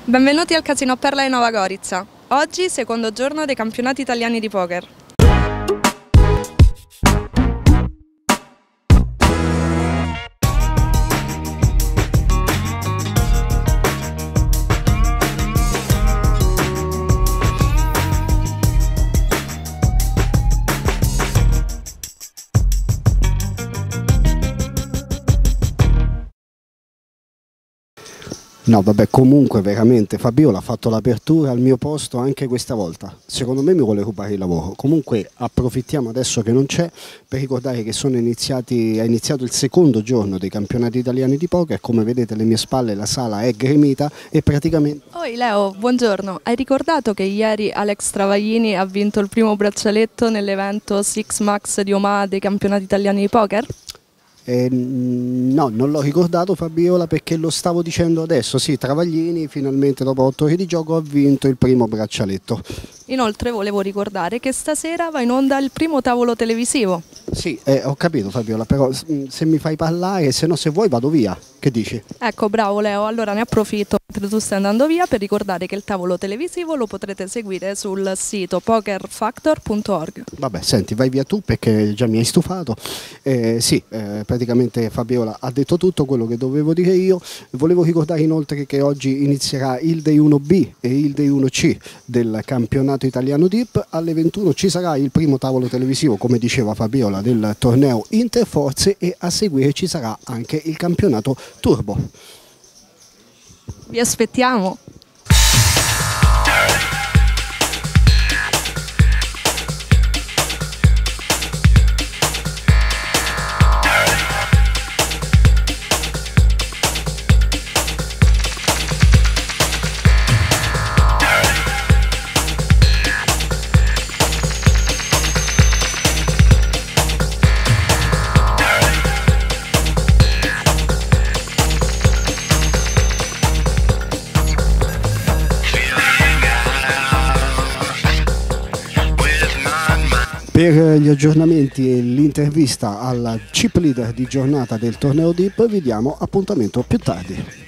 Benvenuti al Casino Perla di Nova Gorica. Oggi secondo giorno dei campionati italiani di poker. No, vabbè, comunque veramente Fabiola ha fatto l'apertura al mio posto anche questa volta. Secondo me mi vuole rubare il lavoro. Comunque approfittiamo adesso che non c'è per ricordare che è iniziato il secondo giorno dei campionati italiani di poker. Come vedete alle mie spalle la sala è gremita e praticamente... Oi Leo, buongiorno. Hai ricordato che ieri Alex Travaglini ha vinto il primo braccialetto nell'evento Six Max di Omaha dei campionati italiani di poker? No, non l'ho ricordato Fabiola perché lo stavo dicendo adesso, sì, Travaglini finalmente dopo 8 ore di gioco ha vinto il primo braccialetto. Inoltre volevo ricordare che stasera va in onda il primo tavolo televisivo. Sì, ho capito Fabiola, però se mi fai parlare, se no se vuoi vado via, che dici? Ecco, bravo Leo, allora ne approfitto mentre tu stai andando via per ricordare che il tavolo televisivo lo potrete seguire sul sito pokerfactor.org. Vabbè, senti, vai via tu perché già mi hai stufato. Praticamente Fabiola ha detto tutto quello che dovevo dire io. Volevo ricordare inoltre che oggi inizierà il Day 1B e il Day 1C del campionato italiano DIP. Alle 21 ci sarà il primo tavolo televisivo, come diceva Fabiola, del torneo Interforze e a seguire ci sarà anche il campionato Turbo. Vi aspettiamo! Per gli aggiornamenti e l'intervista alla chip leader di giornata del torneo DIP vi diamo appuntamento più tardi.